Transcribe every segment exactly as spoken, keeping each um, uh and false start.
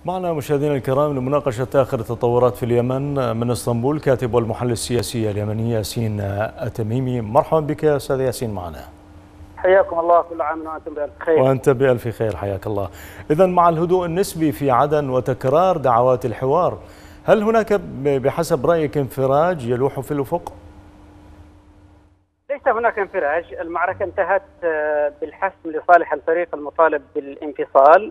معنا مشاهدينا الكرام لمناقشة آخر التطورات في اليمن من اسطنبول كاتب والمحلل السياسي اليمني ياسين التميمي. مرحبا بك يا أستاذ ياسين معنا. حياكم الله، كل عام وأنتم بألف خير. وأنت بألف خير، حياك الله. إذا مع الهدوء النسبي في عدن وتكرار دعوات الحوار، هل هناك بحسب رأيك انفراج يلوح في الأفق؟ ليس هناك انفراج، المعركة انتهت بالحسم لصالح الفريق المطالب بالانفصال،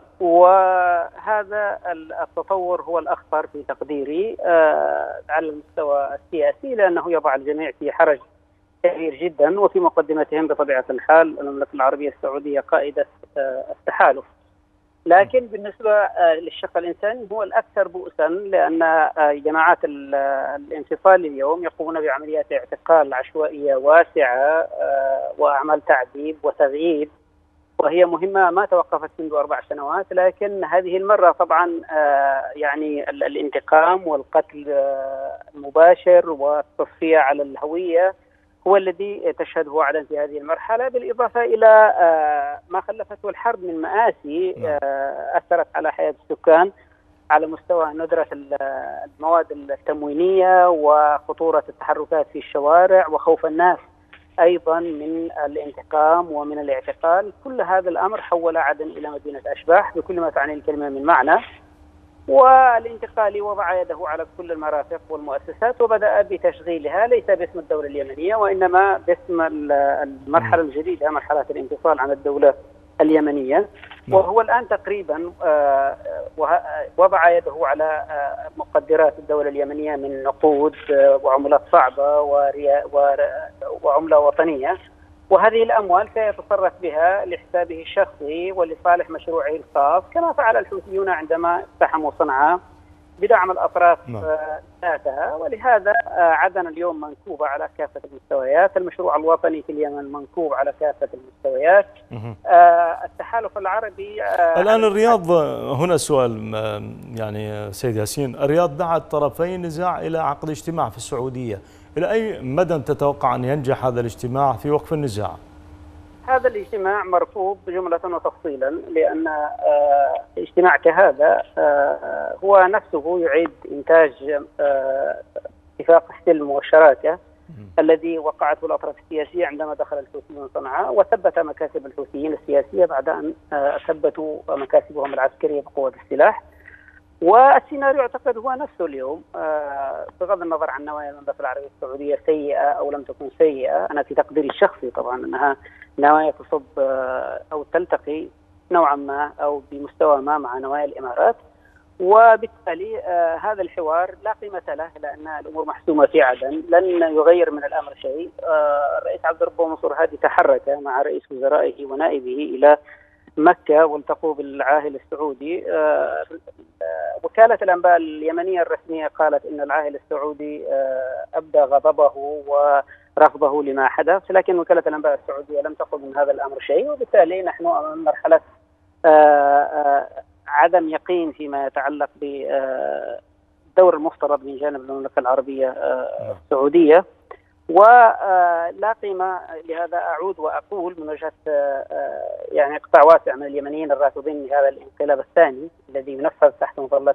وهذا التطور هو الأخطر في تقديري على المستوى السياسي، لأنه يضع الجميع في حرج كبير جدا، وفي مقدمتهم بطبيعة الحال المملكة العربية السعودية قائدة التحالف. لكن بالنسبة للشق الإنساني هو الأكثر بؤسا، لأن جماعات الانفصال اليوم يقومون بعمليات اعتقال عشوائية واسعة وأعمال تعذيب وتغييب، وهي مهمة ما توقفت منذ أربع سنوات. لكن هذه المرة طبعا يعني الانتقام والقتل المباشر والتصفية على الهوية هو الذي تشهده عدن في هذه المرحلة، بالإضافة إلى ما خلفته الحرب من مآسي أثرت على حياة السكان على مستوى ندرة المواد التموينية وخطورة التحركات في الشوارع وخوف الناس أيضا من الانتقام ومن الاعتقال. كل هذا الأمر حول عدن إلى مدينة أشباح بكل ما تعني الكلمة من معنى، والانتقالي وضع يده على كل المرافق والمؤسسات وبدأ بتشغيلها، ليس باسم الدولة اليمنية وإنما باسم المرحلة الجديدة، مرحلة الانفصال عن الدولة اليمنية. وهو الآن تقريبا وضع يده على مقدرات الدولة اليمنية من نقود وعملات صعبة وعملة وطنية، وهذه الأموال سيتصرف بها لحسابه الشخصي ولصالح مشروعه الخاص، كما فعل الحوثيون عندما اقتحموا صنعاء بدعم الأطراف ذاتها. ولهذا عدن اليوم منكوبة على كافة المستويات، المشروع الوطني في اليمن منكوب على كافة المستويات. آه التحالف العربي آه الآن الرياض، هنا سؤال يعني سيد ياسين، الرياض دعت طرفي النزاع إلى عقد اجتماع في السعودية، إلى أي مدى تتوقع أن ينجح هذا الاجتماع في وقف النزاع؟ هذا الاجتماع مرفوض جملة وتفصيلا، لأن آه اجتماع كهذا آه هو نفسه يعيد إنتاج آه اتفاق السلم والشراكة الذي وقعته الأطراف السياسية عندما دخل الحوثيون صنعاء، وثبت مكاسب الحوثيين السياسية بعد أن آه ثبتوا مكاسبهم العسكرية بقوة السلاح. والسيناريو اعتقد هو نفسه اليوم، آه بغض النظر عن نوايا المملكة العربية السعودية سيئة أو لم تكن سيئة. أنا في تقديري الشخصي طبعا أنها نوايا تصب آه أو تلتقي نوعا ما أو بمستوى ما مع نوايا الإمارات، وبالتالي آه هذا الحوار لا قيمة له، لأن الأمور محسومة في عدن، لن يغير من الأمر شيء. آه الرئيس عبد الرب منصور هادي تحرك مع رئيس وزرائه ونائبه إلى مكة والتقوا بالعاهل السعودي. آه وكالة الأنباء اليمنية الرسمية قالت إن العاهل السعودي آه أبدى غضبه ورفضه لما حدث، لكن وكالة الأنباء السعودية لم تقل من هذا الأمر شيء، وبالتالي نحن أمام مرحلة آه آه عدم يقين فيما يتعلق بالدور المفترض من جانب المملكة العربية آه السعودية، ولا قيمة. لهذا أعود وأقول من وجهة يعني قطاع واسع من اليمنيين الرافضين لهذا الانقلاب الثاني الذي ينفذ تحت مظلة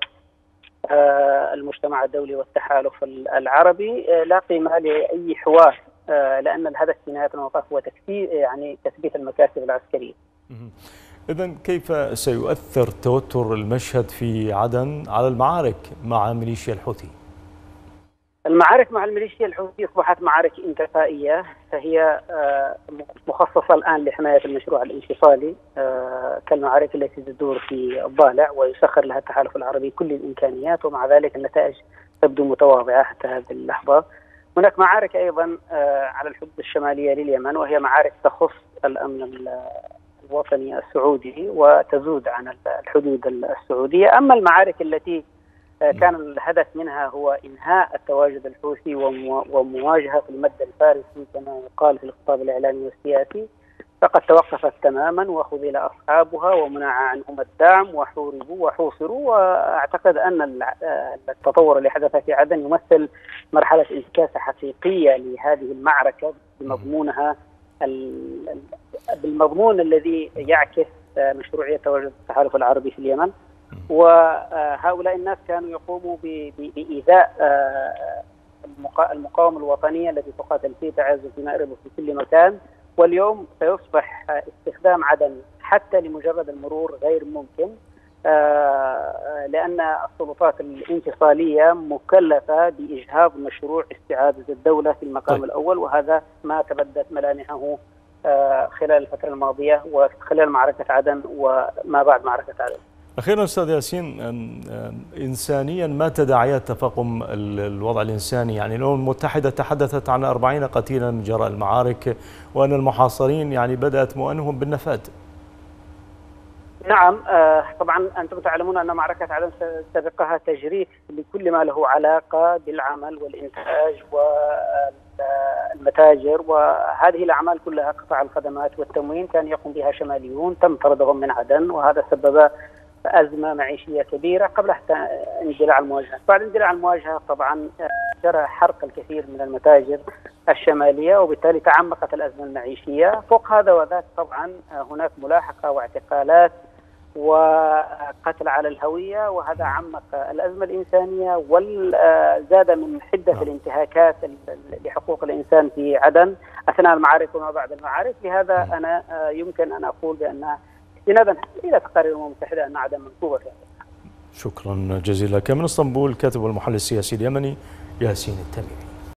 المجتمع الدولي والتحالف العربي، لا قيمة لأي حوار، لأن الهدف في نهاية المطاف هو تكثير يعني تثبيت المكاسب العسكرية. إذن كيف سيؤثر توتر المشهد في عدن على المعارك مع ميليشيا الحوثي؟ المعارك مع الميليشيا الحوثي أصبحت معارك انتفائية، فهي مخصصة الآن لحماية المشروع الانفصالي كالمعارك التي تدور في الضالع ويسخر لها التحالف العربي كل الإمكانيات، ومع ذلك النتائج تبدو متواضعة حتى هذه اللحظة. هناك معارك أيضا على الحدود الشمالية لليمن، وهي معارك تخص الأمن الوطني السعودي وتزود عن الحدود السعودية. أما المعارك التي كان الهدف منها هو إنهاء التواجد الحوثي ومواجهة المد الفارسي كما يقال في الخطاب الإعلامي والسياسي، فقد توقفت تماما وخذل أصحابها ومنع عنهم الدعم وحوربوا وحوصروا. وأعتقد أن التطور اللي حدث في عدن يمثل مرحلة انتكاسة حقيقية لهذه المعركة بمضمونها بالمضمون الذي يعكس مشروعية تواجد التحالف العربي في اليمن. وهؤلاء الناس كانوا يقوموا بإيذاء المقاومة الوطنية التي تقاتل في تعز وفي مأرب وفي كل مكان. واليوم سيصبح استخدام عدن حتى لمجرد المرور غير ممكن، لأن السلطات الانفصالية مكلفة بإجهاض مشروع استعادة الدولة في المقام طيب. الأول، وهذا ما تبدت ملامحه خلال الفترة الماضية وخلال معركة عدن وما بعد معركة عدن. أخيرا أستاذ ياسين، إنسانيا ما تداعيات تفاقم الوضع الإنساني؟ يعني الأمم المتحدة تحدثت عن أربعين قتيلا من جراء المعارك، وأن المحاصرين يعني بدأت مؤنهم بالنفاذ. نعم، طبعا أنتم تعلمون أن معركة عدن سبقها تجريف لكل ما له علاقة بالعمل والإنتاج والمتاجر، وهذه الأعمال كلها قطاع الخدمات والتموين كان يقوم بها شماليون تم طردهم من عدن، وهذا سبب أزمة معيشية كبيرة قبل حتى اندلاع المواجهة. بعد اندلاع المواجهة طبعا جرى حرق الكثير من المتاجر الشمالية، وبالتالي تعمقت الأزمة المعيشية. فوق هذا وذاك طبعا هناك ملاحقة واعتقالات وقتل على الهوية، وهذا عمق الأزمة الإنسانية وزاد من حدة الانتهاكات لحقوق الإنسان في عدن أثناء المعارك وما بعد المعارك. لهذا أنا يمكن أن أقول بأن استنادا إلى تقارير الأمم المتحدة أن عدن منكوبة في هذا. شكرا جزيلا لك. من اسطنبول كاتب والمحلل السياسي اليمني ياسين التميمي.